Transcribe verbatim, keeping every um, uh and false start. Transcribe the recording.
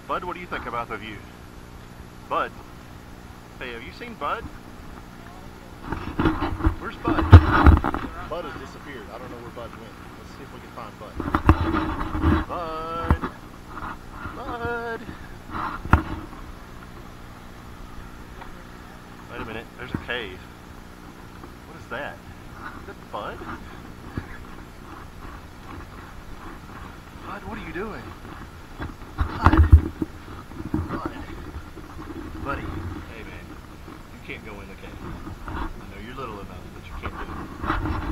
Bud, what do you think about the view? Bud? Hey, have you seen Bud? Where's Bud? Bud has disappeared. I don't know where Bud went. Let's see if we can find Bud. Bud! Bud! Wait a minute, there's a cave. What is that? Is that Bud? Bud, what are you doing? Bud! Bud! Buddy, hey man, you can't go in the cave. I know you're little enough, but you can't do it.